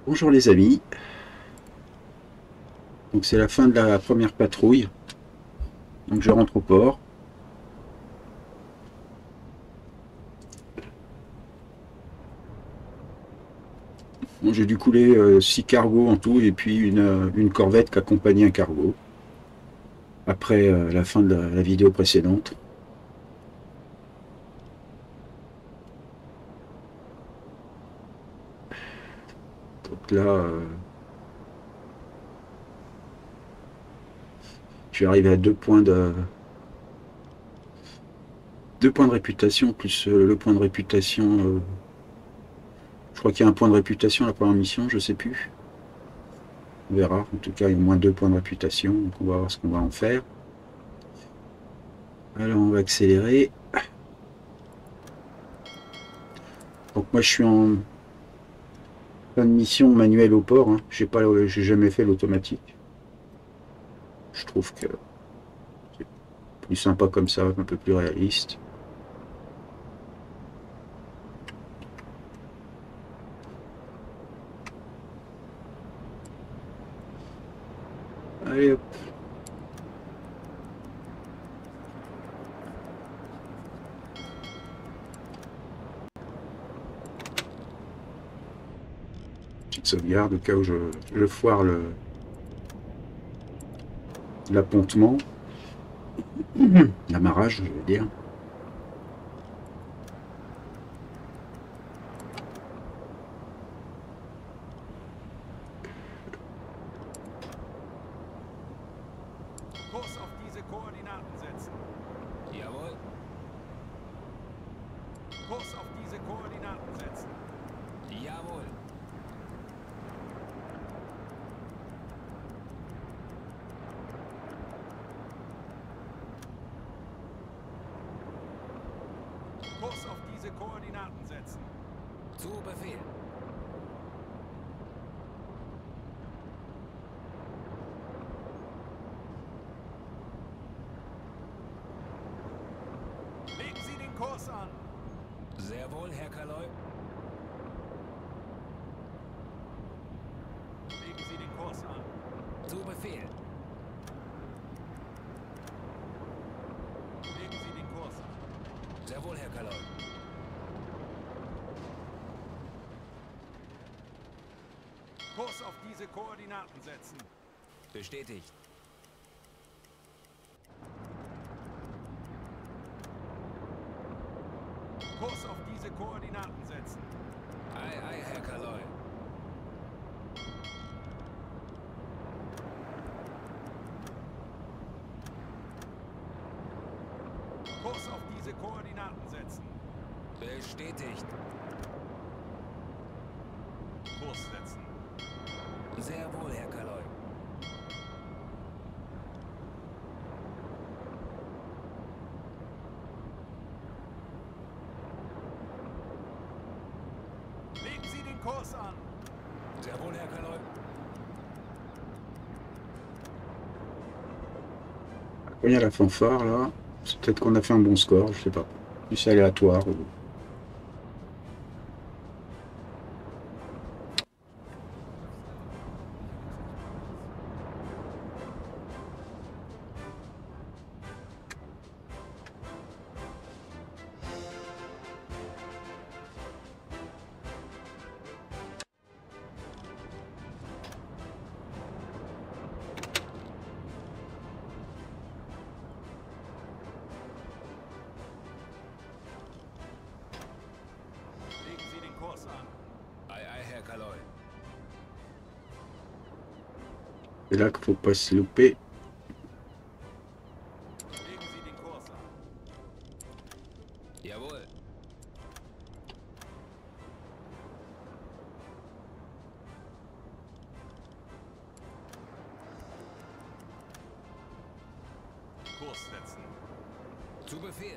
Bonjour les amis, donc c'est la fin de la première patrouille, donc je rentre au port. Bon, j'ai dû couler 6 cargos en tout et puis une corvette qui accompagnait un cargo après la fin de la vidéo précédente. Donc là, je suis arrivé à 2 points de réputation plus le point de réputation. Je crois qu'il y a un point de réputation à la première mission, je sais plus. On verra. En tout cas, il y a au moins 2 points de réputation, donc on va voir ce qu'on va en faire. Alors on va accélérer. Donc moi je suis en fin de mission manuelle au port, hein. J'ai jamais fait l'automatique. Je trouve que c'est plus sympa comme ça, un peu plus réaliste. Allez hop. Petite sauvegarde au cas où je foire l'appontement. L'amarrage, je veux dire. Kurs auf diese Koordinaten setzen. Jawohl. Kurs auf diese Koordinaten setzen. Jawohl. Kurs auf diese Koordinaten setzen. Zu Befehl. Legen Sie den Kurs an. Sehr wohl, Herr Kaloi. Legen Sie den Kurs an. Zu Befehl. Legen Sie den Kurs an. Sehr wohl, Herr Kaloi. Kurs auf diese Koordinaten setzen. Bestätigt. Kurs auf diese Koordinaten setzen. Ei, ei, Herr Kaloi. Kurs auf diese Koordinaten setzen. Bestätigt. Kurs setzen. Sehr wohl, Herr Kaloi. Legen Sie den Kurs an. Sehr wohl, Herr Kaloi. Quand il y a la fanfare là, c'est peut-être qu'on a fait un bon score, je sais pas. Plus aléatoire. Legen Sie den Kurs an. Ei, ei, Herr Kaloi. C'est là qu'il faut pas se louper. Legen Sie den Kurs an. Jawohl. Kurs setzen. Zu Befehl.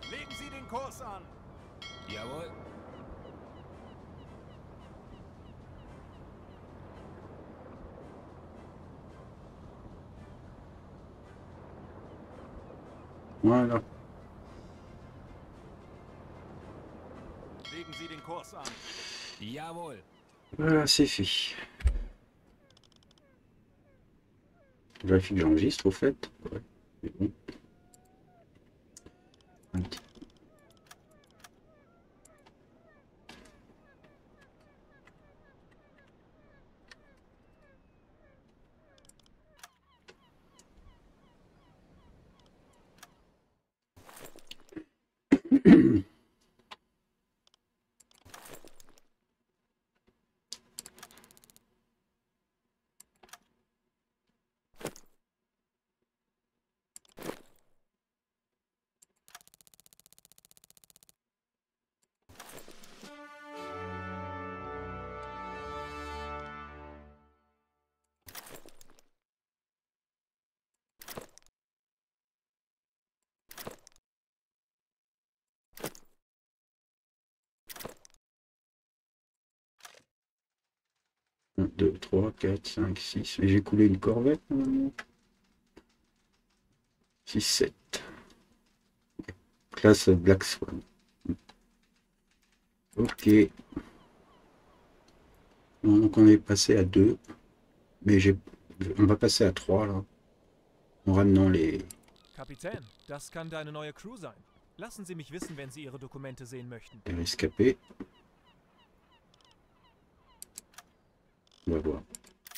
Legen Sie den Kurs an. Jawohl. Voilà. Legen Sie den Kurs an. Jawohl. Voilà, c'est fait. Je vérifie que j'enregistre au fait. Ouais. Mais bon. Un petit. Un, 2, 3, 4, 5, 6. Mais j'ai coulé une corvette normalement. 6, 7. Classe Black Swan. Ok. Donc on est passé à 2. Mais on va passer à 3 là. En ramenant les Kapitän, das kann deine neue Crew sein. Lassen Sie mich wissen, wenn Sie Ihre Dokumente sehen möchten. rescapés. On va voir.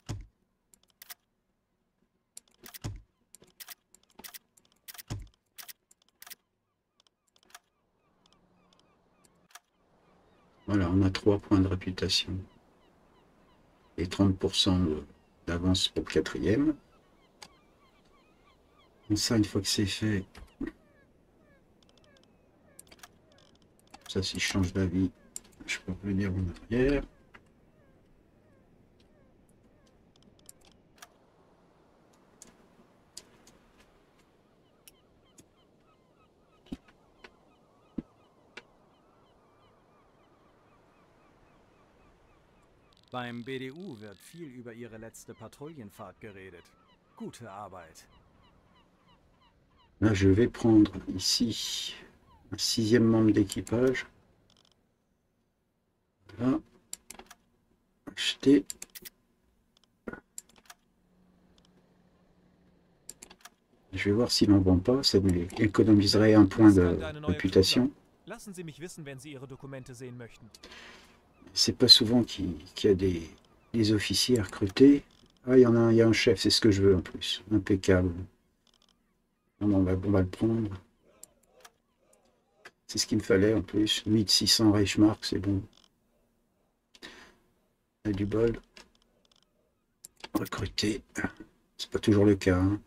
Voilà, on a 3 points de réputation. Et 30% d'avance pour le 4e. Donc ça, une fois que c'est fait, ça, si je change d'avis, je peux revenir en arrière. Beim BDU wird viel über Ihre letzte Patrouillenfahrt geredet. Gute Arbeit. Là, je vais prendre ici un 6e membre d'équipage. Voilà. Acheter. Je vais voir s'il n'en vend pas. Ça m'économiserait un point de réputation. Lassen Sie mich wissen, wenn Sie Ihre Dokumente sehen möchten. C'est pas souvent qu'il y a des officiers à recruter. Ah, il y a un chef, c'est ce que je veux en plus. Impeccable. Non, on va le prendre. C'est ce qu'il me fallait en plus. 1600 Reichsmark, c'est bon. On a du bol. Recruter. C'est pas toujours le cas. Hein.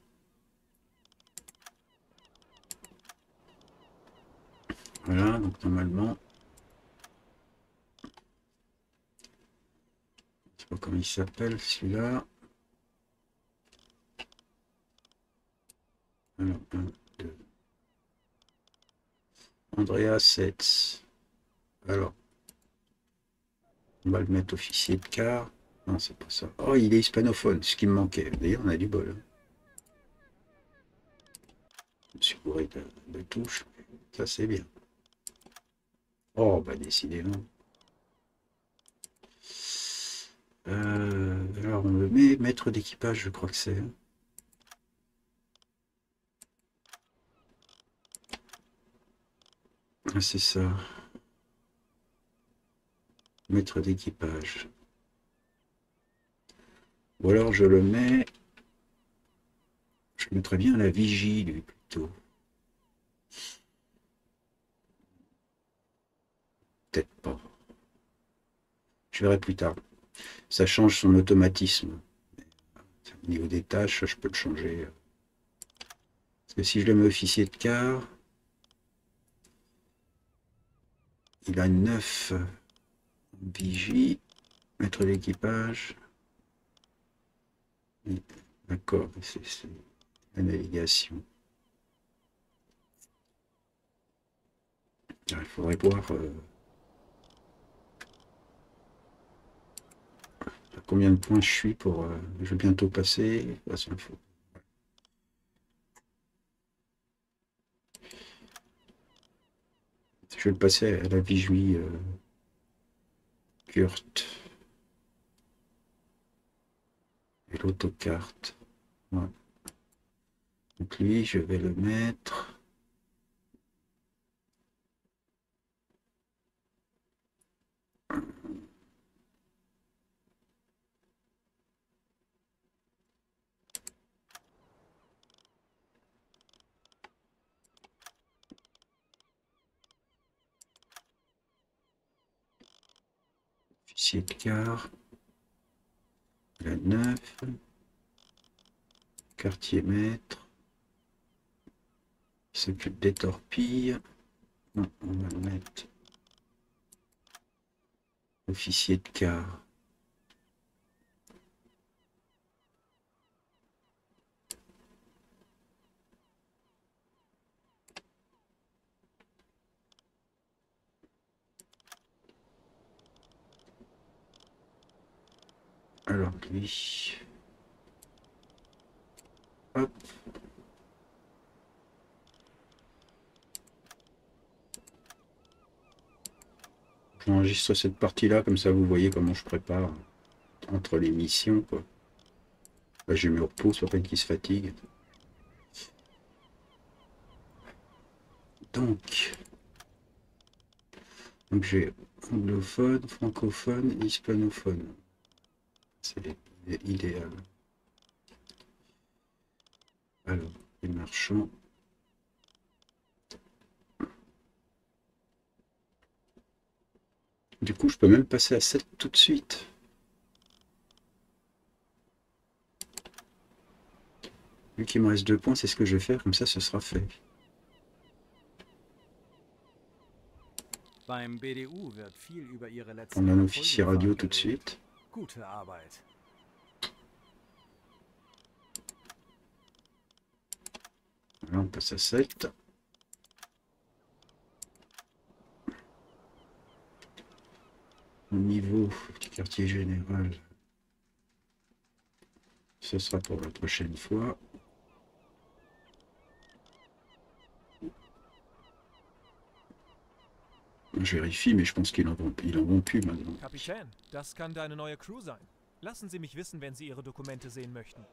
Voilà, donc normalement. Je sais pas comment il s'appelle celui-là. Alors, 1, 2. Andrea 7. Alors, on va le mettre officier de quart. Non, c'est pas ça. Oh, il est hispanophone, ce qui me manquait. D'ailleurs, on a du bol. Hein. Je me suis bourré de touches. Ça, c'est bien. Oh, bah, décidément. Alors, on le met maître d'équipage, je crois que c'est. Ah, c'est ça. Maître d'équipage. Ou alors, je le mets... Je mettrais bien la vigie, lui, plutôt. Peut-être pas. Je verrai plus tard. Ça change son automatisme. Au niveau des tâches, je peux le changer. Parce que si je le mets officier de quart, il a 9 vigie, maître d'équipage. D'accord, c'est la navigation. Il faudrait voir à combien de points je suis pour... je vais bientôt passer. De toute façon, je vais le passer à la Vijuy Kurt. Et l'autocarte. Ouais. Donc lui, je vais le mettre... Officier de quart. La 9. Quartier maître. Il s'occupe des torpilles. Non, on va le mettre. Officier de quart. Alors lui... Hop. J'enregistre cette partie-là, comme ça vous voyez comment je prépare entre les missions, quoi. Là, je me repose pour pas qu'il se fatigue. Donc j'ai anglophone, francophone, hispanophone. C'est idéal. Alors, les marchands. Du coup, je peux même passer à 7 tout de suite. Vu qu'il me reste 2 points, c'est ce que je vais faire, comme ça ce sera fait. Beim BDU wird viel über ihre letzte On a un officier radio tout de suite. Gute Arbeit. Là, on passe à 7. Au niveau du quartier général, ce sera pour la prochaine fois. Je vérifie, mais je pense qu'ils en vont plus maintenant. Kapitän, das kann deine neue Crew sein. Lassen Sie mich wissen, wenn Sie Ihre Dokumente sehen möchten.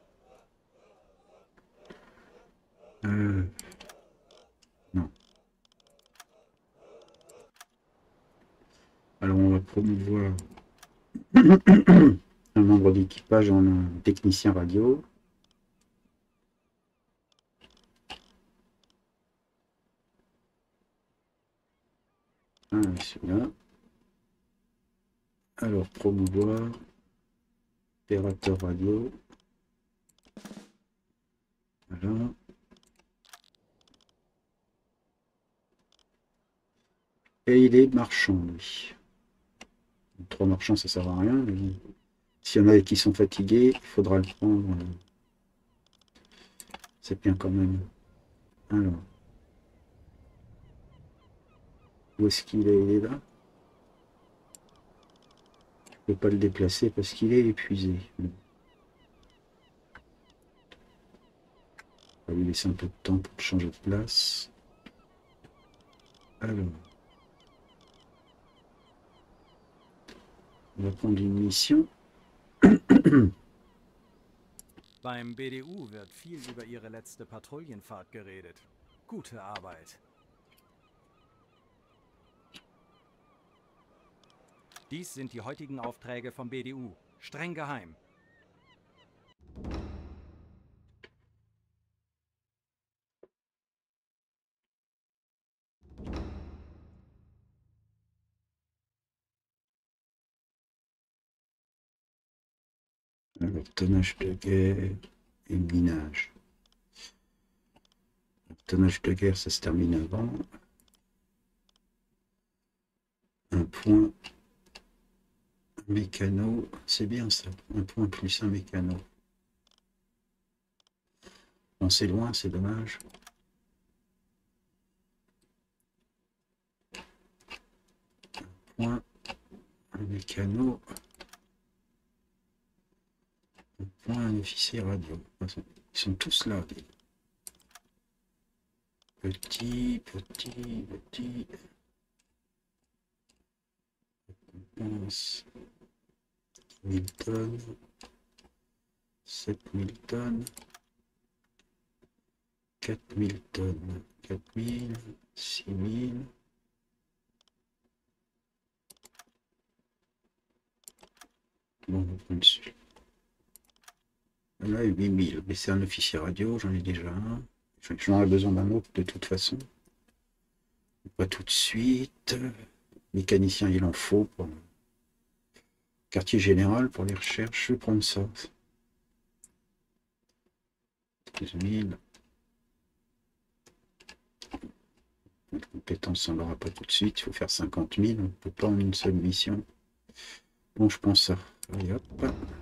Non. Alors on va promouvoir un membre d'équipage en un technicien radio. Ah, celui-là. Alors promouvoir opérateur radio. Voilà. Et il est marchand, lui. 3 marchands, ça sert à rien. Mais s'il y en a qui sont fatigués, il faudra le prendre. C'est bien quand même. Alors. Où est-ce qu'il est? Il est là. Je ne peux pas le déplacer parce qu'il est épuisé. On va lui laisser un peu de temps pour changer de place. Alors. On va prendre une mission. Beim BDU wird viel über ihre letzte Patrouillenfahrt geredet. Gute Arbeit. Dies sind die heutigen Aufträge vom BDU. Streng geheim. Alors, tonnage de guerre et minage. Le tonnage de guerre, ça se termine avant. Un point. Mécano, c'est bien ça. Un point plus un mécano. Bon, c'est loin, c'est dommage. canaux. Point un officier radio. Ils sont tous là. Petit, petit, petit. 11 000 tonnes. 7 000 tonnes. 4 000 tonnes. 4 000. 6 000. Bon, on prend dessus. Là, 8 000. Mais c'est un officier radio, j'en ai déjà un. J'en ai besoin d'un autre de toute façon. Pas tout de suite. Mécanicien, il en faut pour le quartier général pour les recherches. Je vais prendre ça. 12 000. La compétence, on l'aura pas tout de suite. Il faut faire 50 000. On ne peut pas en une seule mission. Bon, je prends ça. Allez, hop.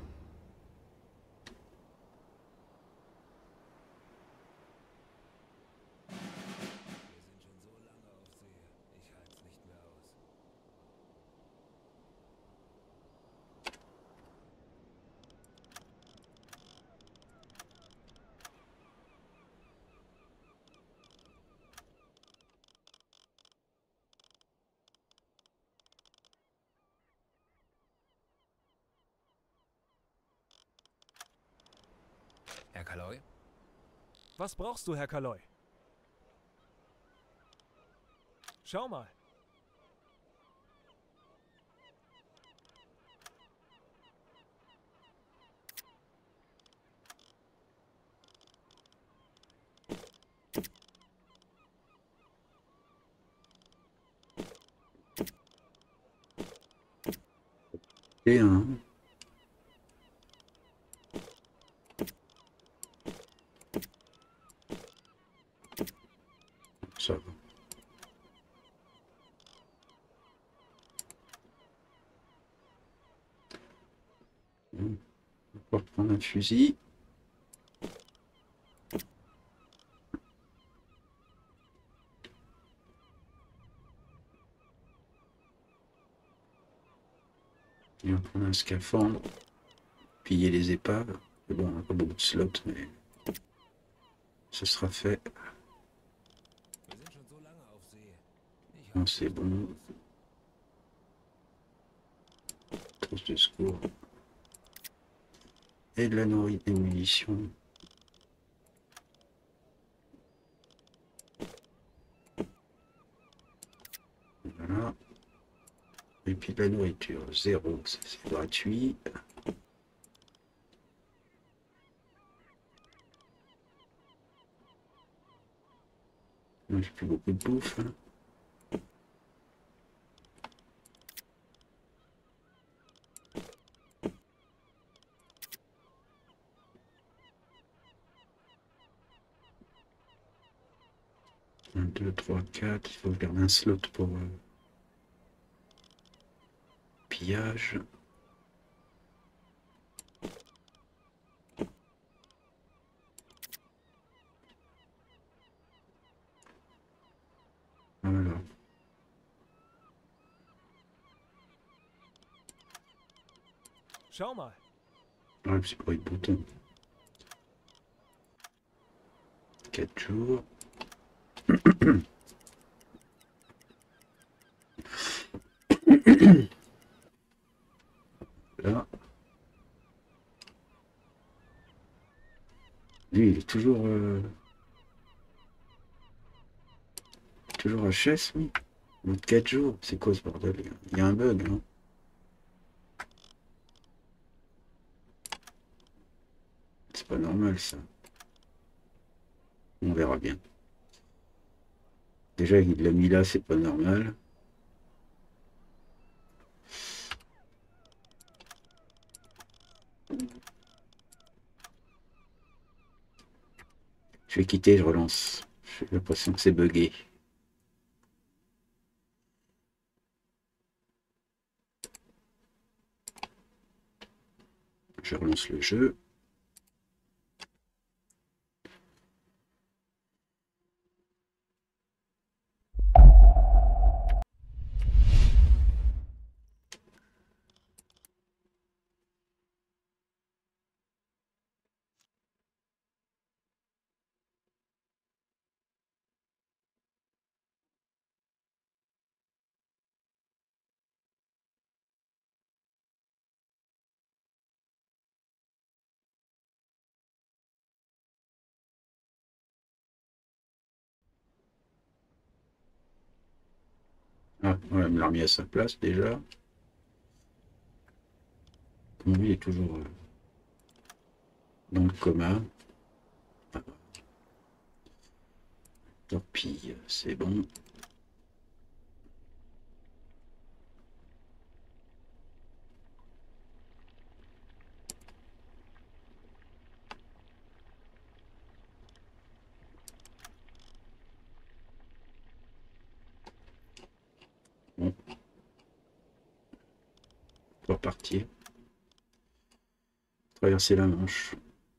Herr Kaloy? Was brauchst du, Herr Kaloy? Schau mal. Et un. Ça va. On va prendre un fusil. Et on va prendre un scaphandre. Piller les épaves. Bon, on n'a pas beaucoup de slots, mais ce sera fait. Non, c'est bon. Trousse de secours. Et de la nourriture et des munitions. Voilà. Et puis de la nourriture, 0, ça c'est gratuit. Moi j'ai plus beaucoup de bouffe. Hein. Un, 2, 3, 4, il faut garder un slot pour pillage. Voilà. Schau mal. Ouais, c'est pour les boutons. 4 jours. Là. Lui, il est toujours HS, lui. Au bout de 4 jours. C'est quoi ce bordel? Il y a un bug, hein. C'est pas normal, ça. On verra bien. Déjà, il l'a mis là, c'est pas normal. Je vais quitter, je relance. J'ai l'impression que c'est buggé. Je relance le jeu. on l'a remis à sa place déjà. Comme lui, il est toujours dans le coma. Torpille, c'est bon. Bon. On va repartir. Traverser la Manche.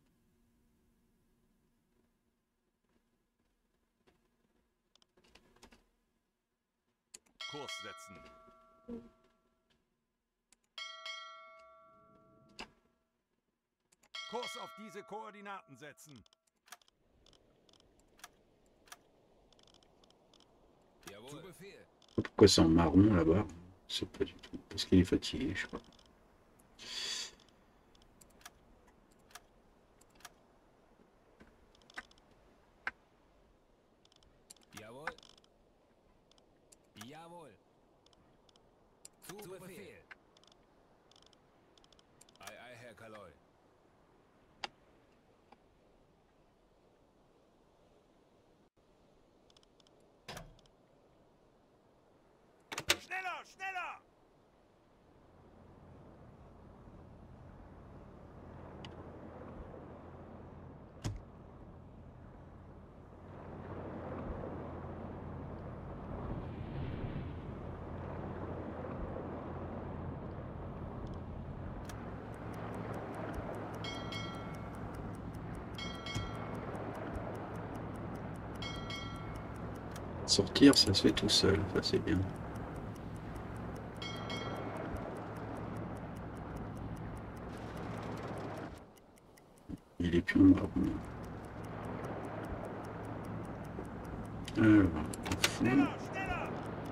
Kurs setzen. Kurs auf diese Koordinaten setzen. Jawohl. Zu Befehl. Pourquoi c'est en marron là-bas? C'est pas du tout. Parce qu'il est fatigué, je crois. Jawohl. Jawohl. Zu Befehl. Ei, ei, Herr Kaloi. Schneller, schneller! Sortir, ça se fait tout seul, ça c'est bien. Il est plus en marron. Alors, Schneller, schneller!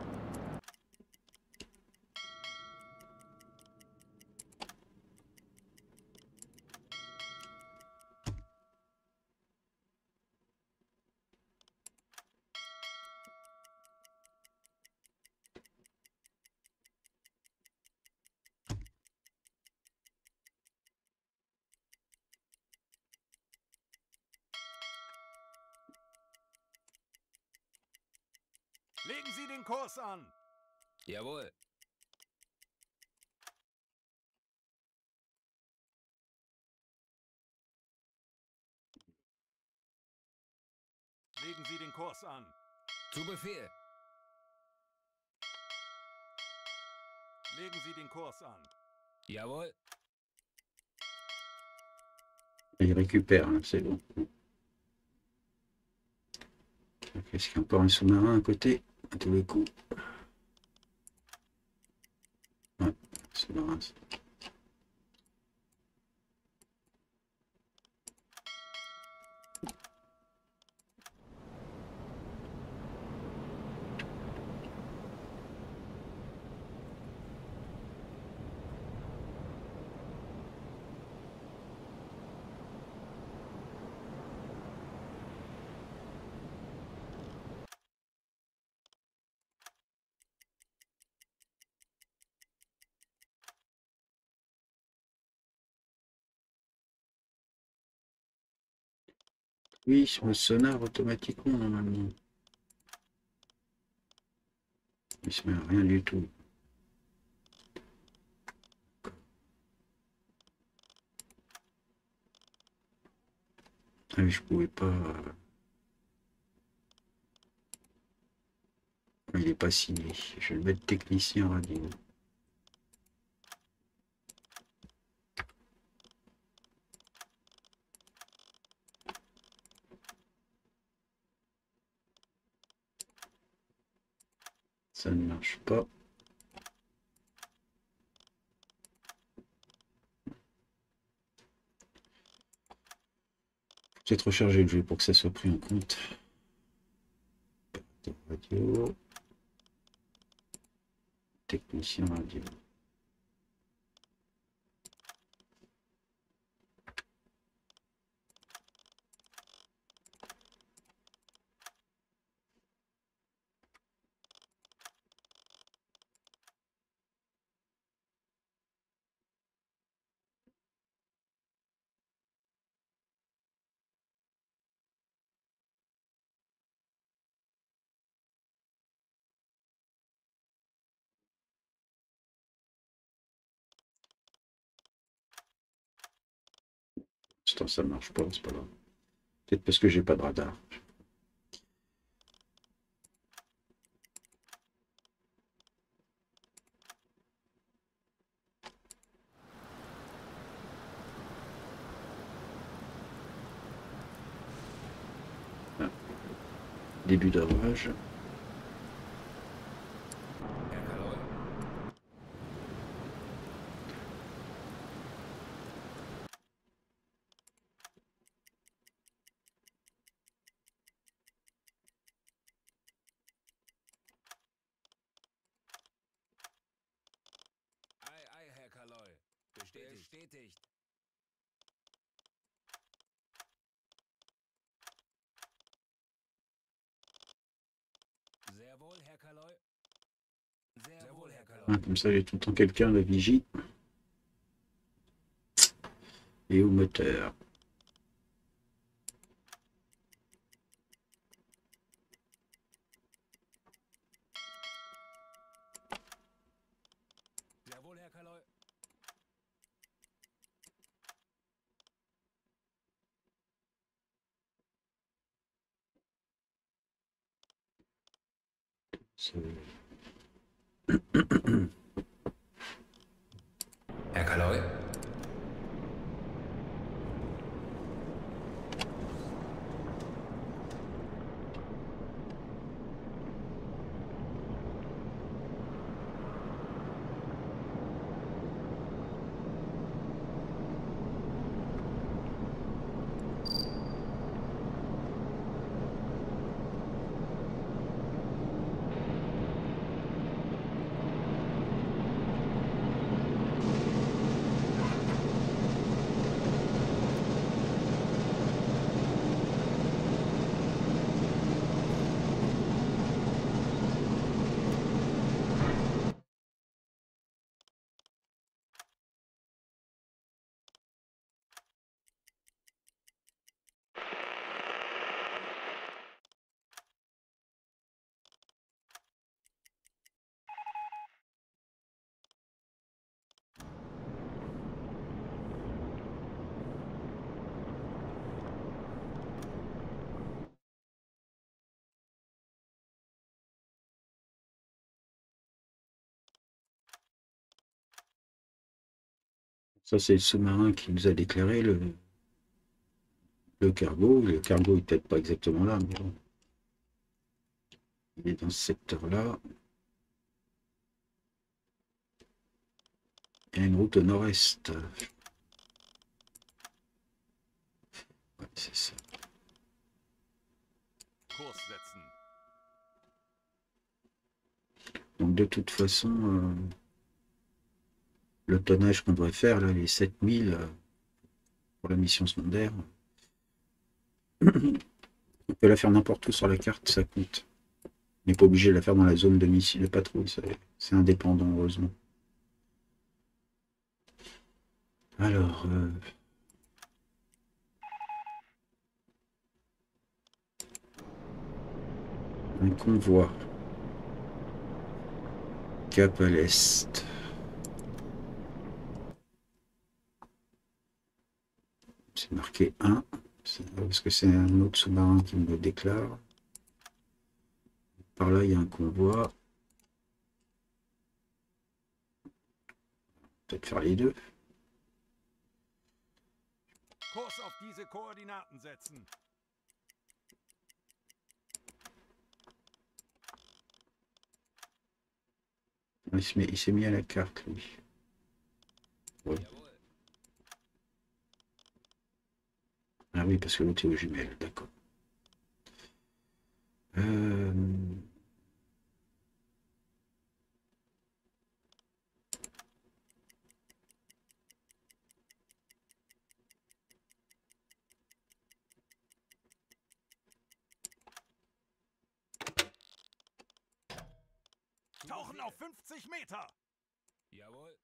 Legen Sie den Kurs an! Jawohl. Legen Sie den Kurs an! Zu Befehl. Legen Sie den Kurs an! Jawohl. il récupère, hein, c'est bon. Est-ce qu'il y a encore un sous-marin à côté? À tous les coups. Ouais, sous-marin. Oui, sur le sonar automatiquement normalement. Il se met à rien du tout. Ah oui, je pouvais pas. Il est pas signé. Je vais le mettre technicien radio. Ça ne marche pas. Peut-être recharger le jeu pour que ça soit pris en compte. Radio. Technicien radio. l'instant, ça marche pas, c'est pas grave. Peut-être parce que j'ai pas de radar. Ah. Début d'orage. Herr Kaloi. Ei, ei, Herr Kaloi. Bestätigt. Sehr wohl, Herr Kaloi. Sehr wohl, Herr Kaloi. Ah, comme ça, j'ai tout le temps quelqu'un à la vigie. Et au moteur. Sehr wohl, Herr Kaloi. Herr Kaloi. Ça, c'est le sous-marin qui nous a déclaré le cargo. Le cargo n'est peut-être pas exactement là, mais bon. Il est dans ce secteur-là. Il y a une route au nord-est. Ouais, c'est ça. Kurs setzen. Donc de toute façon, le tonnage qu'on devrait faire, là, les 7000 pour la mission secondaire, on peut la faire n'importe où sur la carte, ça compte. On n'est pas obligé de la faire dans la zone de missile de patrouille, c'est indépendant, heureusement. Alors, un convoi. Cap à l'est. C'est marqué 1, parce que c'est un autre sous-marin qui me le déclare. Par là, il y a un convoi. Peut-être faire les deux. Kurs auf diese Koordinaten setzen. Il s'est mis à la carte, lui. Ouais. Jawohl. Ah oui, parce que l'autre est aux jumelles, d'accord. Tauchen auf 50 Meter. Jawohl.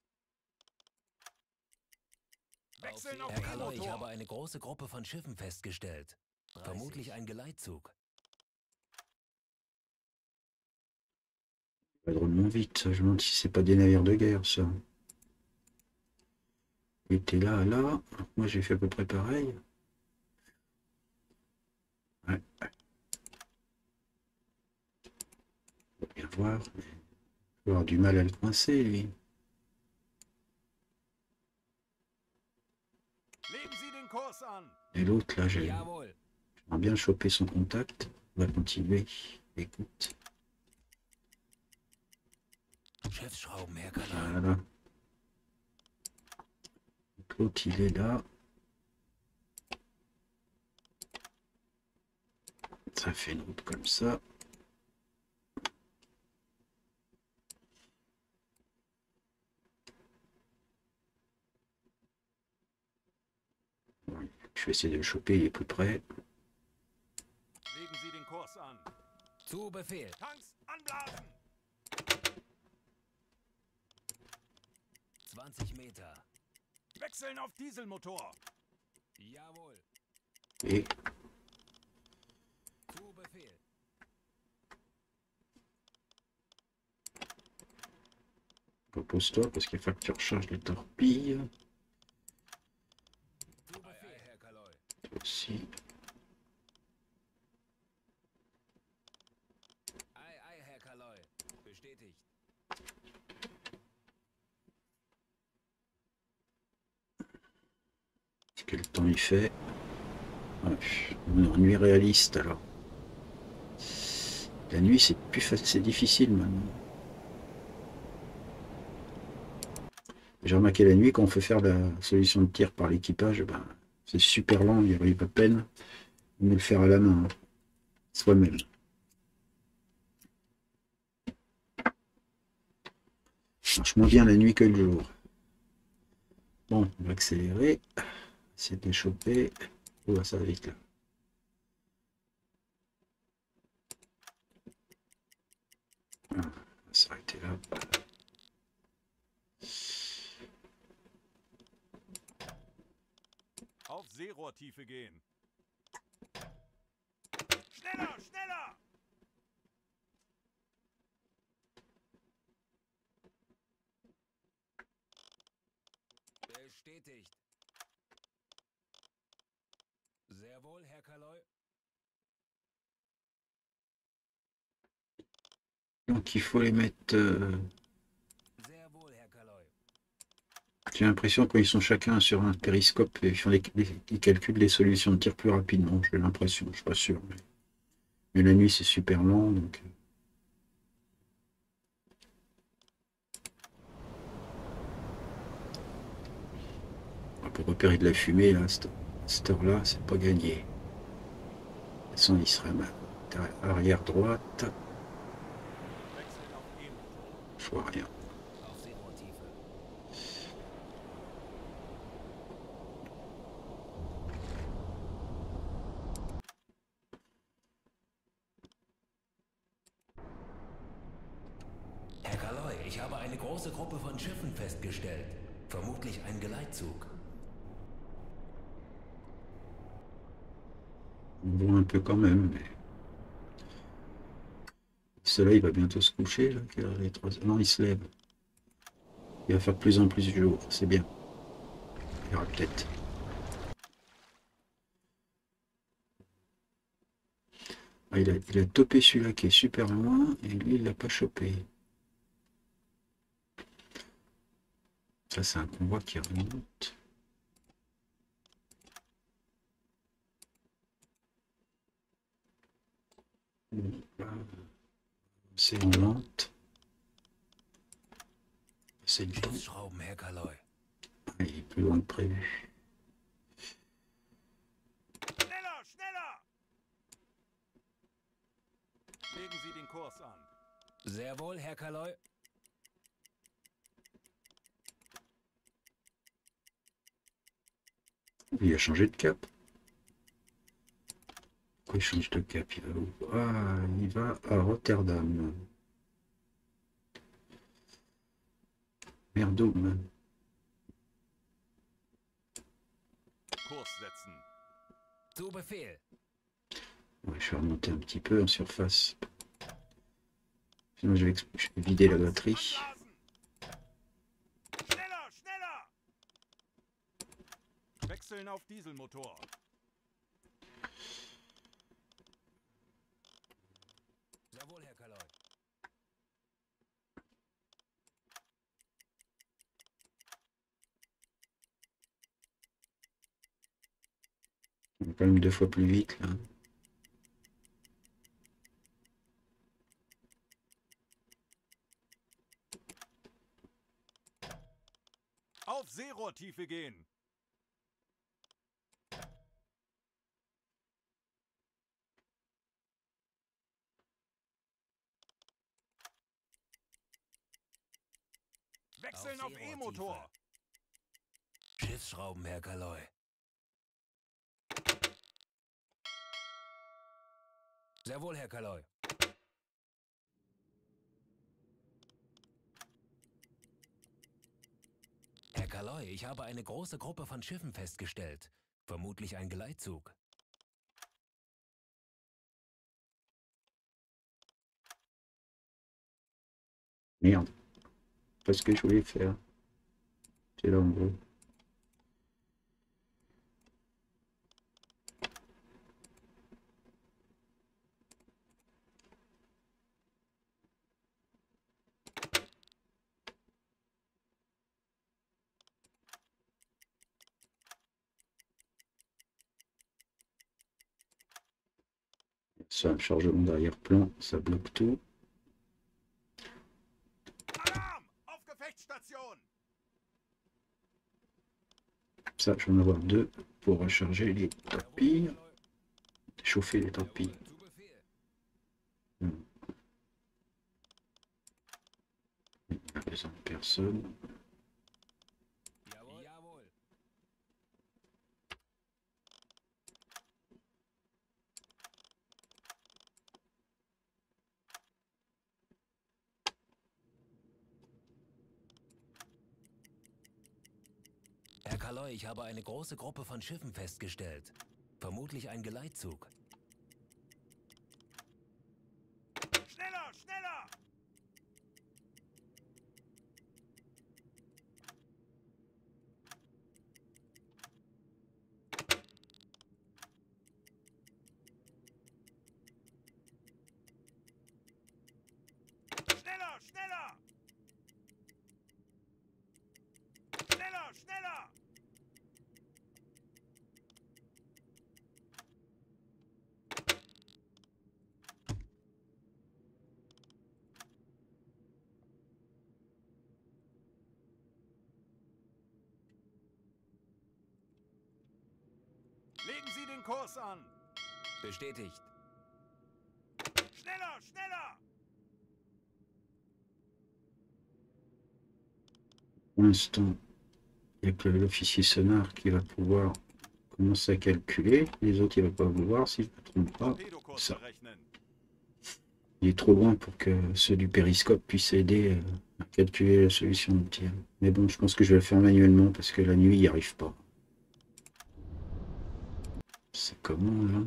Wechseln Auf auf Sie, Herr Kaloi, ich habe E-Motor. eine große Gruppe von Schiffen festgestellt. Vermutlich ein Geleitzug. Pas drôlement vite, ça. Je me demande si c'est pas des navires de guerre, ça. Il était là, là. Moi, j'ai fait à peu près pareil. Ouais. On va bien voir. Il va avoir du mal à le coincer, lui. Legen Sie den Kurs an. Et l'autre, là, j'aimerais Jawohl. bien choper son contact. On va continuer. Écoute. Schiffsschrauben, Herr Kalai. Voilà. L'autre, il est là. Ça fait une route comme ça. Je vais essayer de le choper, il est plus près. Legen Sie den Kurs an. Zu Befehl. Tanks anblasen. 20 Meter. Wechseln auf Dieselmotor. Jawohl. Et Zu Befehl. repose-toi parce qu'il faut que tu recharges les torpilles. Zu Befehl, Herr Kaloi. Toi aussi. Ei, ei, Herr Kaloi. Bestätigt. Quel temps il fait? Ouais, une nuit réaliste alors. La nuit c'est plus facile, c'est difficile maintenant. J'ai remarqué la nuit quand on fait faire la solution de tir par l'équipage, ben, c'est super lent, il n'y a pas de peine. On va le faire à la main, hein, soi-même. Ça marche moins bien la nuit que le jour. Bon, on va accélérer. Essayer de les choper. Oh, ça va vite là. Ah, on va s'arrêter là. Auf Seerohrtiefe gehen. Schneller, schneller! Bestätigt. Sehr wohl, Herr Kaloi. Donc il faut les mettre... Sehr wohl, Herr Kaloi. J'ai l'impression quand ils sont chacun sur un périscope, ils font ils calculent les solutions de tir plus rapidement. J'ai l'impression, je suis pas sûr. Mais la nuit c'est super lent, donc... Pour repérer de la fumée, là, à cette heure-là, c'est pas gagné. De toute façon, il serait arrière droite. Wechseln auf E-Motor. Je vois rien. Auf Seerohrtiefe. Herr Kaloi, ich habe eine große Gruppe von Schiffen festgestellt. Vermutlich ein Geleitzug. On voit un peu quand même, mais... Le soleil va bientôt se coucher, là. Les 3... Non, il se lève. Il va faire de plus en plus de jour, c'est bien. Il y aura peut-être... Ah, il a topé celui-là qui est super loin, et lui, il l'a pas chopé. Ça, c'est un convoi qui remonte. C'est en lente. C'est le temps. Schiffsschrauben, Herr Kaloi. Ah, il est plus loin que prévu. Schneller, schneller! Legen Sie den Kurs an. Sehr wohl, Herr Kaloi. Il a changé de cap. Pourquoi il change de cap? Il va où? Ah, il va à Rotterdam. Merdum. Kurs setzen. Zu Befehl. Ouais, je vais remonter un petit peu en surface. Sinon, je vais vider la batterie. Anblasen! Schneller, schneller! auf Dieselmotor. Sehr wohl, Herr Kaloy. On va quand même 2 fois plus vite là. Auf Seerohrtiefe gehen. Wechseln auf Seerohrtiefe. E-Motor. Schiffsschrauben, Herr Kaloy. Sehr wohl, Herr Kaloy. Herr Kaloy, ich habe eine große Gruppe von Schiffen festgestellt. Vermutlich ein Geleitzug. Merde. Pas ce que je voulais faire. C'est là en gros. Ça, chargement d'arrière-plan, ça bloque tout. Alarm! Auf Gefechtsstation! Ça, je vais en avoir 2 pour recharger les torpilles, chauffer les torpilles. Zu Befehl. Il n'y a besoin de personne. Jawohl. Jawohl. Herr Kaloy, ich habe eine große Gruppe von Schiffen festgestellt. Vermutlich ein Geleitzug. Schneller, schneller! Schneller, schneller! Schneller, schneller! Legen Sie den Kurs an! Bestätigt. Schneller, schneller! Pour l'instant, il n'y a que l'officier sonar qui va pouvoir commencer à calculer. Les autres, il ne va pas vouloir, si je ne me trompe pas. Torpedokurs Ça. berechnen. Il est trop loin pour que ceux du périscope puissent aider à calculer la solution de tir. Mais bon, je pense que je vais le faire manuellement parce que la nuit, il n'y arrive pas. C'est comment là?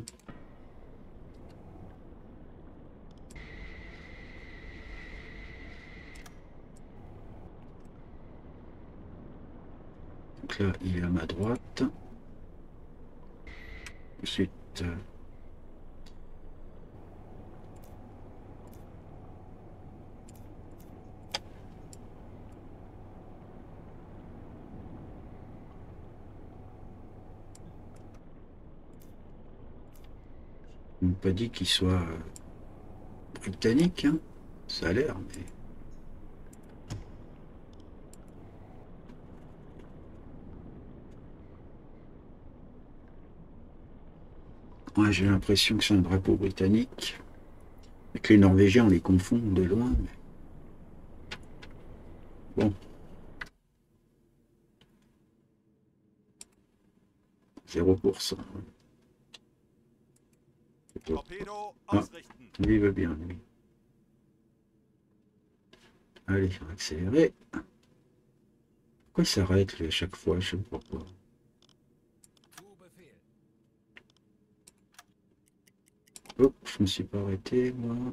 Donc là, il est à ma droite. Ensuite, on m'a pas dit qu'il soit britannique, hein. Ça a l'air, mais... Ouais, j'ai l'impression que c'est un drapeau britannique. Avec les Norvégiens, on les confond de loin. Mais... Bon. 0%. Torpedo Ah. ausrichten. Lui, il veut bien, lui. Allez, on va accélérer. Pourquoi il s'arrête, lui, à chaque fois? Je sais pas pourquoi. Zu Befehl. Hop, je me suis pas arrêté, moi.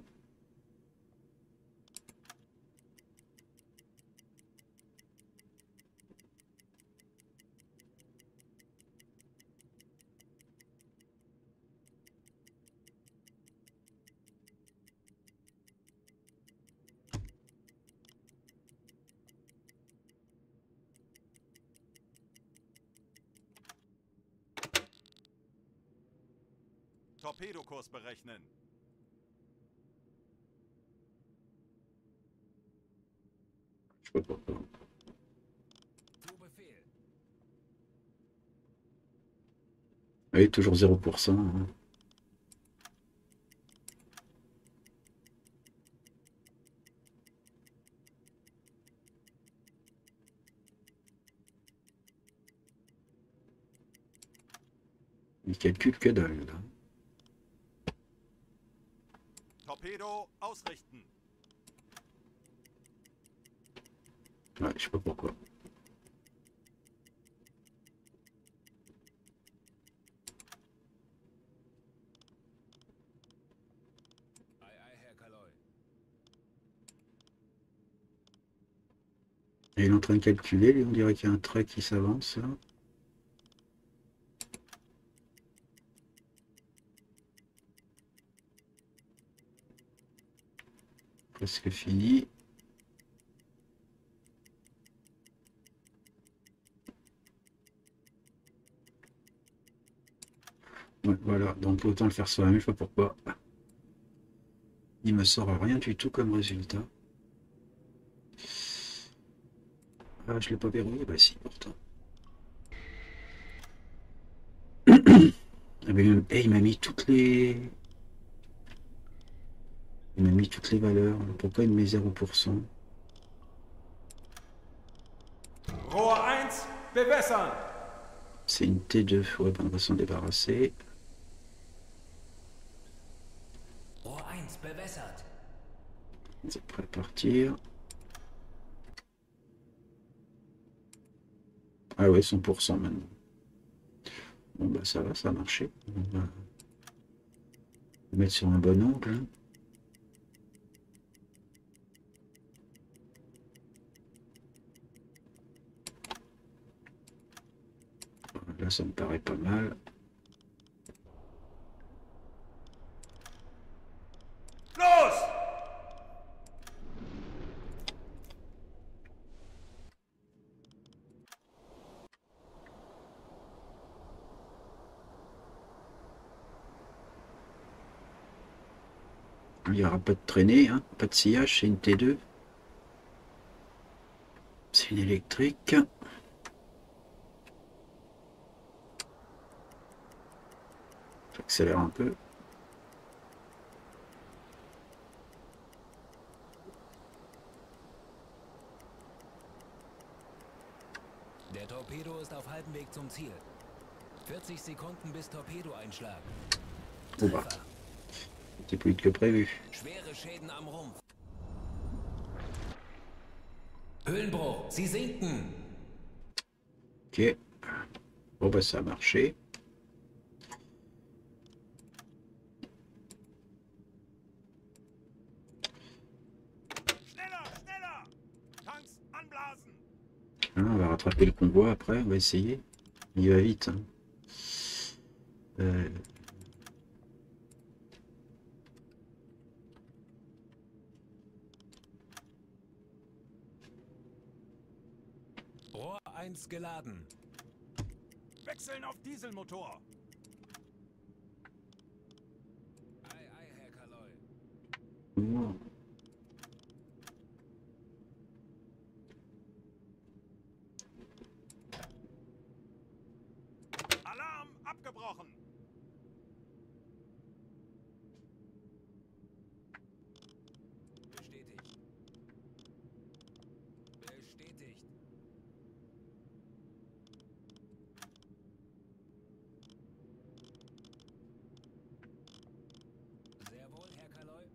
Torpedokurs berechnen. Je sais pas pourquoi. Zu Befehl. Oui, toujours 0%. Hein. Il calcule que dalle, là. Torpedo ausrichten. Ouais, je sais pas pourquoi. Ei, ei, Herr Kaloy. Et il est en train de calculer, lui, on dirait qu'il y a un trait qui s'avance, là. Presque fini. Ouais, voilà, donc autant le faire soi-même, je sais pas pourquoi. Il me sort rien du tout comme résultat. Ah, je l'ai pas verrouillé, bah si, pourtant. Ah, mais il m'a mis toutes les... Il m'a mis toutes les valeurs. Pourquoi il me met 0%? Rohr 1, bewässern. C'est une T2, ouais, ben, on va s'en débarrasser. Rohr 1 bewässert. C'est prêt à partir. Ah ouais, 100% maintenant. Bon bah ça va, ça a marché. On va le mettre sur un bon angle. Hein. Là, ça me paraît pas mal. Los! Il n'y aura pas de traînée, hein, pas de sillage, c'est une T2. C'est une électrique. J'accélère un peu. Der Torpedo ist auf halbem Weg zum Ziel. 40 Sekunden bis Torpedoeinschlag. Oh bah, Treffer. c'était plus vite que prévu. Schwere Schäden am Rumpf. Höhenbruch, Sie sinken. Ok. Bon bah ça a marché. Schneller, schneller! Tanks anblasen! Hein, on va rattraper le convoi après, on va essayer. Il va vite. Hein. Rohr 1 geladen. Wechseln auf Dieselmotor. Ei, ei, Herr Kaloy. Oh. Alarm abgebrochen. Bestätigt. Bestätigt. Sehr wohl, Herr Kaloy.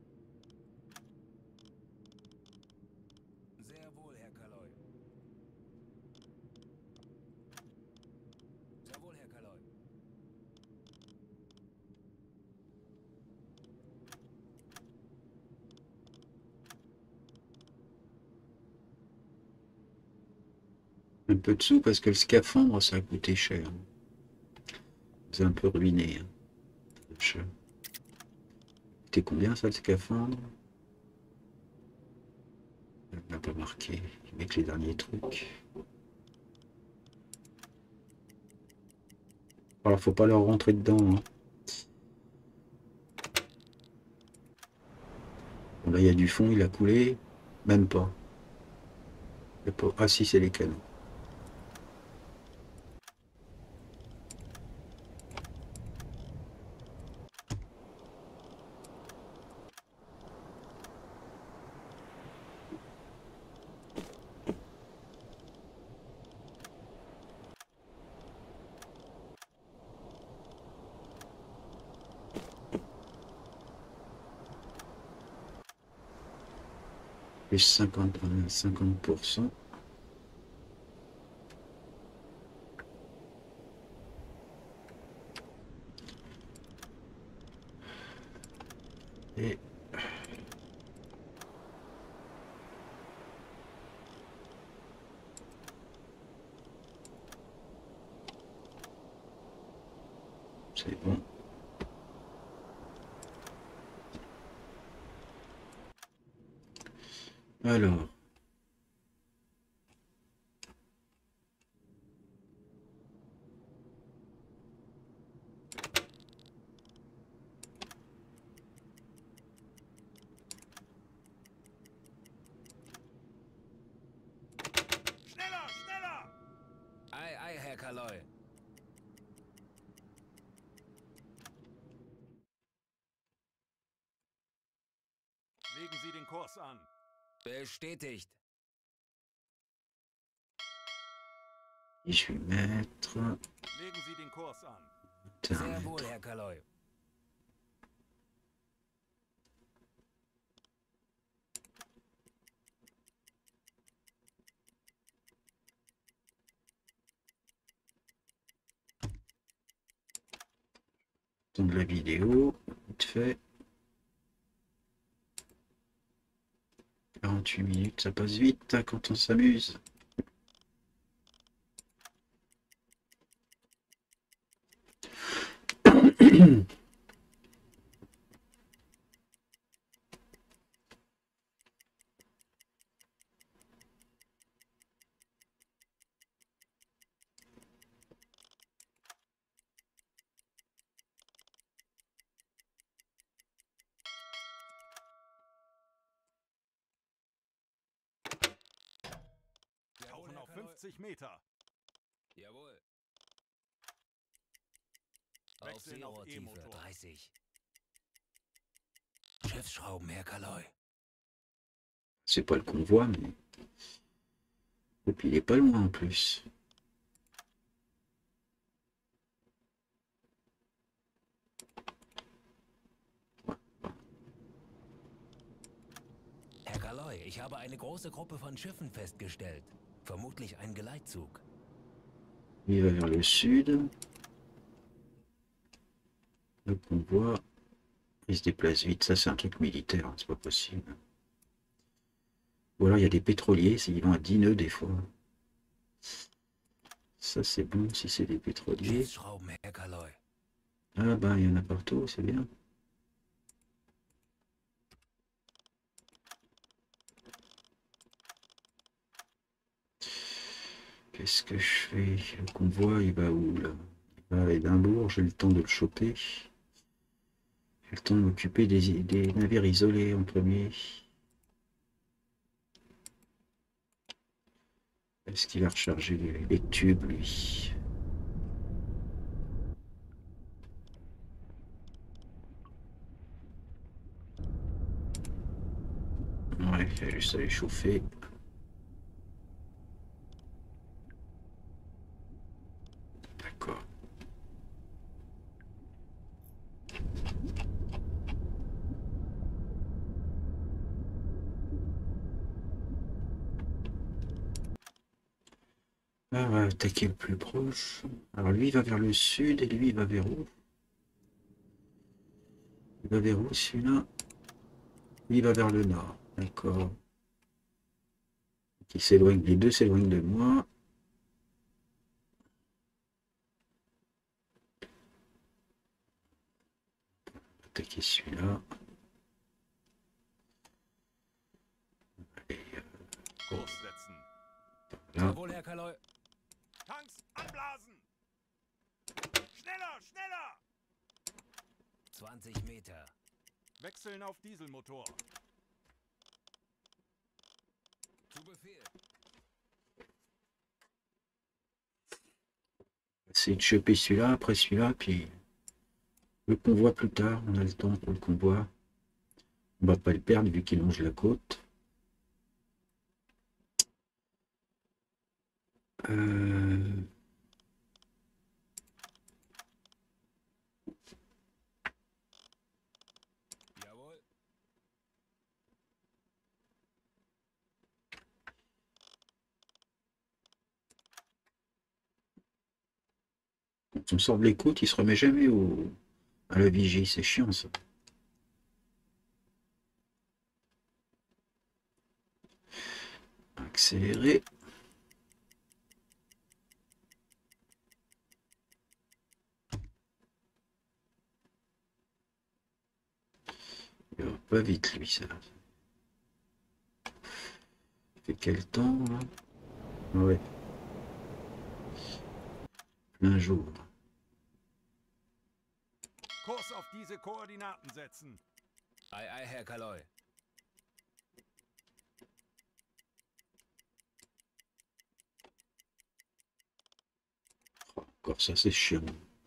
Sehr wohl, Herr Kaloy. Sehr wohl, Herr Kaloy. Un peu de sous parce que le scaphandre ça a coûté cher. C'est un peu ruiné. Hein. C'était combien ça le scaphandre? On n'a pas marqué avec les derniers trucs. Alors faut pas leur rentrer dedans. Hein. Bon, là, il y a du fond, il a coulé. Même pas. Il y a pas... Ah si, c'est les canons. Plus 50%. Et c'est bon. Alors. Schneller, schneller! Ei, ei, Herr Kaloi. Legen Sie den Kurs an. Bestätigt. 18 mètres. Legen Sie den Kurs an. Sehr wohl, Herr Kaloi. De la vidéo, vite fait. 48 minutes, ça passe vite hein, quand on s'amuse. Tauchen auf 50 Meter. Jawohl. Auf Wechseln auf Seerohrtiefe E-Motor. 30. Schiffsschrauben, Herr Kaloi. C'est pas le convoi, mais... Et puis il est pas loin en plus. Herr Kaloi, ich habe eine große Gruppe von Schiffen festgestellt. Vermutlich ein Geleitzug. Il va vers le sud. Le convoi, il se déplace vite. Ça, c'est un truc militaire, hein, c'est pas possible. Ou alors il y a des pétroliers, ils vont à 10 nœuds des fois. Ça, c'est bon si c'est des pétroliers. Schiffsschrauben, Herr Kaloi. Ah bah, il y en a partout, c'est bien. Qu'est-ce que je fais? Le convoi, il va où là? Il va à Édimbourg, j'ai le temps de le choper. J'ai le temps de m'occuper des navires isolés en premier. Est-ce qu'il va recharger les tubes, lui? Ouais, il a juste à les chauffer. D'accord. Ah, on va attaquer le plus proche. Alors lui, il va vers le sud et lui, il va vers où? Il va vers où celui-là? Lui, il va vers le nord. D'accord. Qui s'éloigne, les deux s'éloignent de moi. Attaquer celui-là. Kurs setzen. Là. Jawohl, Herr Kaloi. Tanks anblasen. Schneller, schneller! 20 Meter. Wechseln auf Dieselmotor. Essayer de choper celui-là, après celui-là, puis le convoi plus tard. On a le temps pour le convoi. On va pas le perdre vu qu'il longe la côte. Jawohl. Quand on sort de les côtes, il se remet jamais à la vigie. C'est chiant ça. Accélérer. Il va pas vite lui ça. Il fait quel temps là? Ouais. Plein jour. Kurs auf diese Koordinaten setzen. Ei, ei, Herr Kaloi. Encore ça, c'est chiant.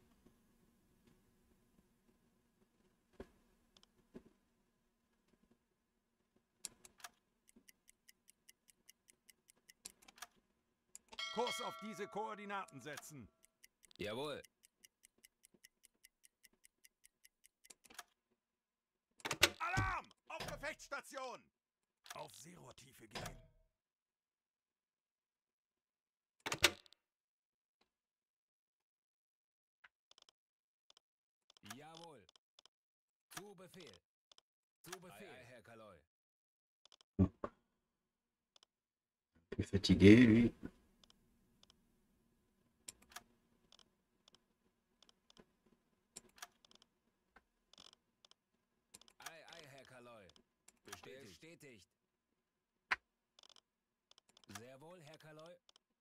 Kurs auf diese Koordinaten setzen. Jawohl. Alarm! Auf Gefechtsstation! Auf Zero-Tiefe gehen. Jawohl. Zu Befehl. Zu Befehl, ei, ei, Herr Kaloi. Plus fatigué, lui. Ei, ei, Herr Kaloi. Bestätigt. Sehr wohl, Herr Kaloi.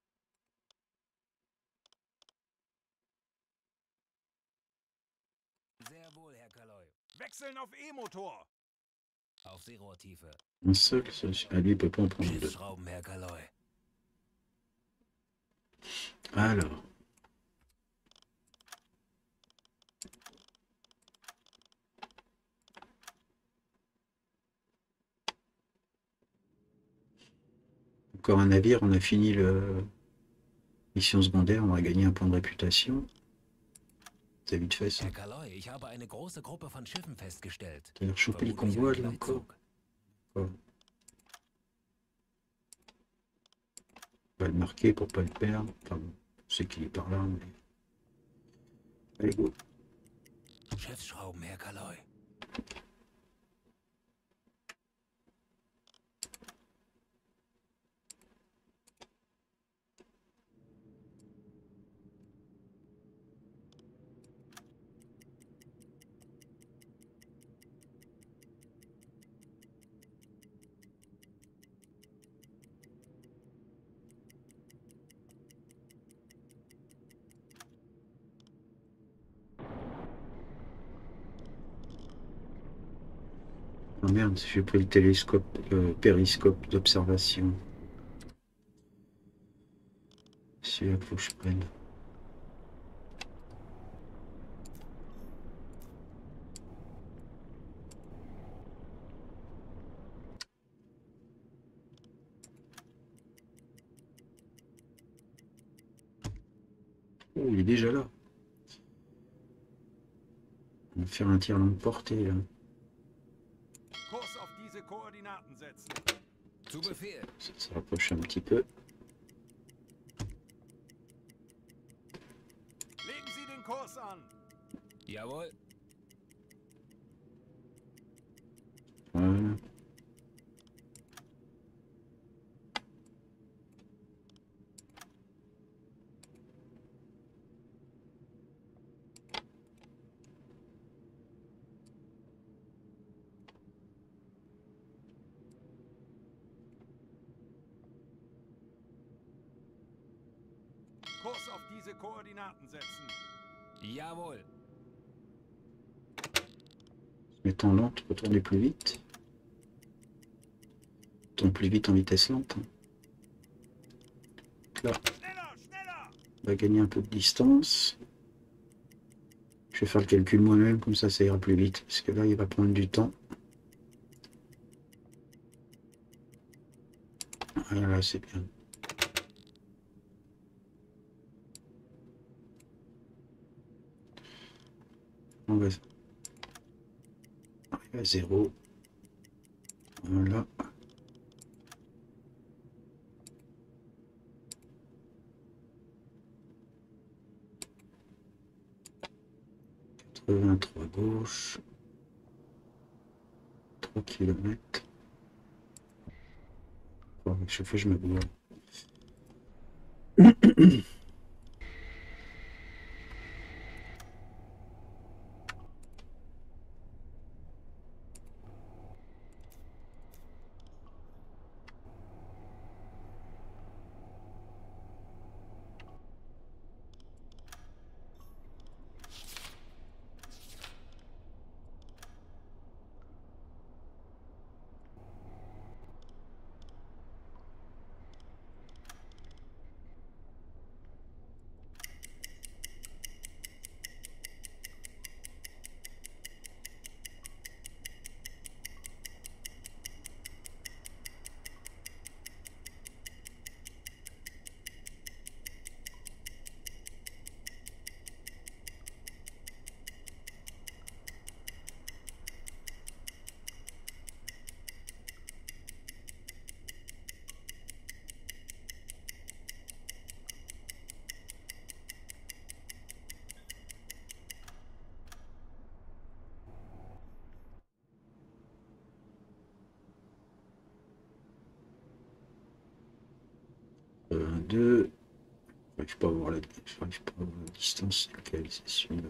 Sehr wohl, Herr Kaloi. Wechseln auf E-Motor. Auf Seerohrtiefe. Un seul, lui, il peut pas en prendre deux. Schiffsschrauben, Herr Kaloi. Alors. Encore un navire, on a fini le mission secondaire, on a gagné un point de réputation. C'est vite fait ça. Herr Kaloi, ich habe eine große Gruppe von Schiffen festgestellt. T'as chopé le Vermutlich convoi ein là encore. Gleitzug. On va le marquer pour pas le perdre. Enfin, bon, je sais qu'il est par là, mais. Allez, go. Schiffsschrauben, Herr Kaloi. Oh merde, j'ai pris le télescope, périscope d'observation. Celui-là qu'il faut que je prenne. Oh, il est déjà là. On va faire un tir longue portée là. Kurs auf diese Koordinaten setzen. Zu Befehl. Ça se rapproche un petit peu. Legen Sie den Kurs an. Jawohl. Voilà. Kurs auf diese Koordinaten setzen. Jawohl. Mettons lente pour tourner plus vite. Tourne plus vite en vitesse lente. là, Schneller, schneller! on va gagner un peu de distance. Je vais faire le calcul moi-même, comme ça ira plus vite, parce que là, il va prendre du temps. Voilà, c'est bien. On va arriver à 0. Voilà. Trois gauche. 3 km. Bon, chaque fois je me bourre. Deux. Je peux pas voir la distance, c'est lequel, c'est celui-là.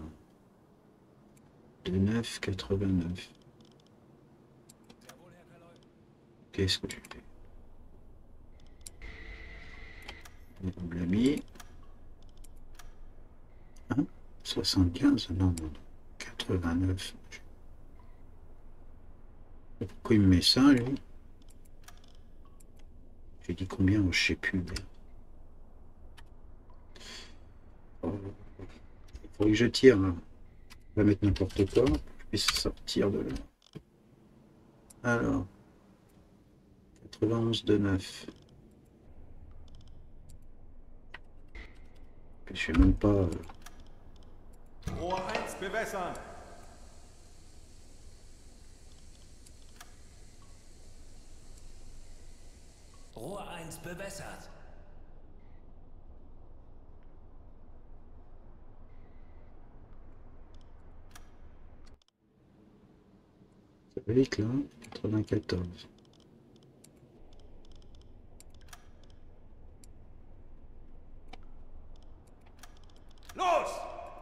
2,9,89. Qu'est-ce que tu fais? On l'a mis. Hein? 75? Non, non. 89. Pourquoi il me met ça, lui? J'ai dit combien? Je sais plus. Il faudrait que je tire, là. On va mettre n'importe quoi. Je puisse sortir de là. Alors. 91 de 9. Je sais même pas. Rohr 1 bewässern. Rohr 1 bewässert. Ça va vite là. 94. Los!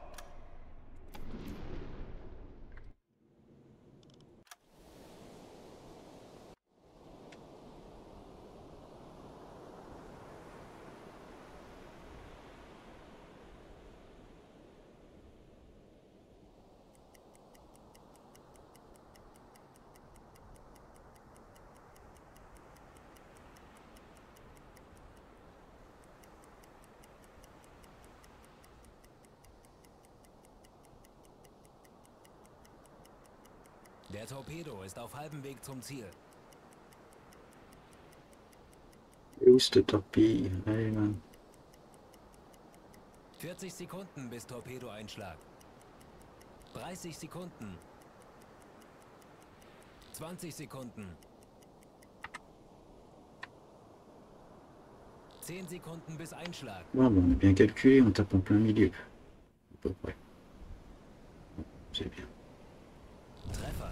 Der Torpedo ist auf halbem Weg zum Ziel. Et où cette torpille? Allez, là. 40 Sekunden bis Torpedoeinschlag. 30 Sekunden. 20 Sekunden. 10 Sekunden bis Einschlag. Ouais, bon, on a bien calculé, on tape en plein milieu. À peu près. C'est bien. Treffer.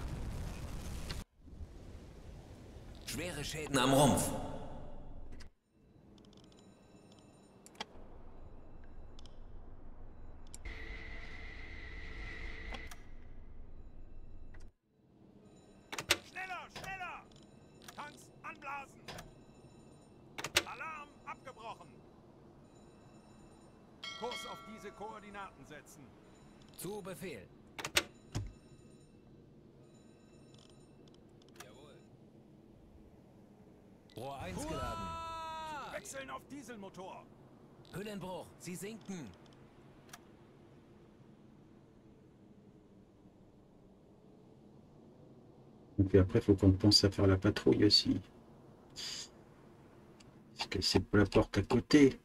Schwere Schäden am Rumpf. Schneller, schneller! Tanks anblasen! Alarm abgebrochen! Kurs auf diese Koordinaten setzen. Zu Befehl. Jawohl. Rohr 1 geladen. Wechseln auf Dieselmotor. Hüllenbruch, sie sinken. Et puis après, il faut qu'on pense à faire la patrouille aussi. Parce que c'est pas la porte à côté.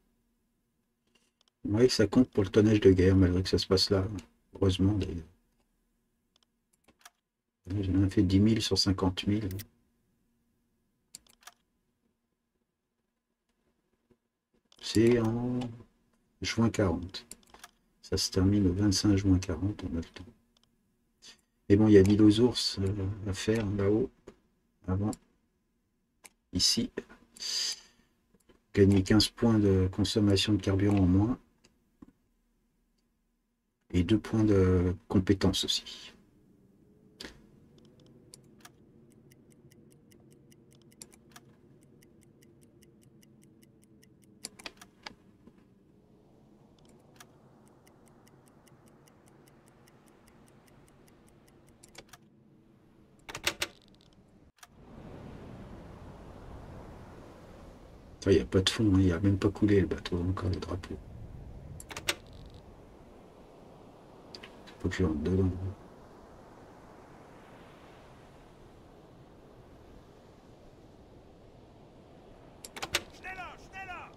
Vous voyez que ça compte pour le tonnage de guerre, malgré que ça se passe là. Heureusement, d'ailleurs. J'en ai fait 10 000 sur 50 000. C'est en juin 40. Ça se termine le 25 juin 40, on a le temps. Et bon, il y a l'île aux ours à faire là-haut, avant, ici. Gagner 15 points de consommation de carburant en moins. Et 2 points de compétence aussi. Il n'y a pas de fond, hein, il n'y a même pas coulé le bateau, encore le drapeau. Faut que je rentre dedans. Schneller, schneller!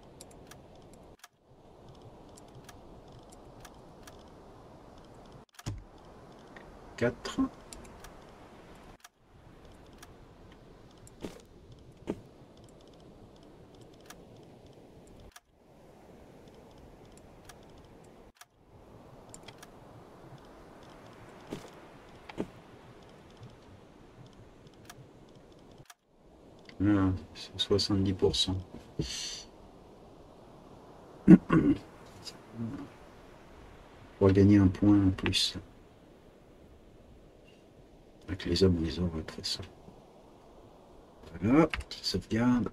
4. Voilà, c'est 70%. Pour gagner un point en plus. Avec les hommes, les aura après ça. Voilà, sauvegarde.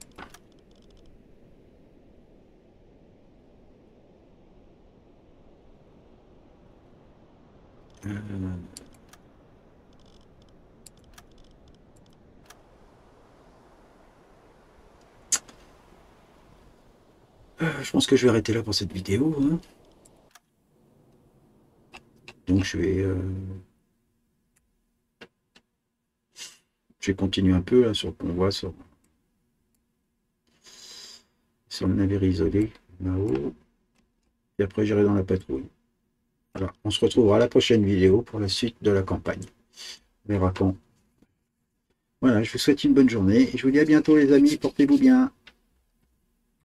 Je pense que je vais arrêter là pour cette vidéo. Hein. Donc je vais continuer un peu là sur le convoi, sur le navire isolé, là-haut. Et après j'irai dans la patrouille. Voilà, on se retrouvera à la prochaine vidéo pour la suite de la campagne. On verra quand. Voilà, je vous souhaite une bonne journée et je vous dis à bientôt les amis, portez-vous bien.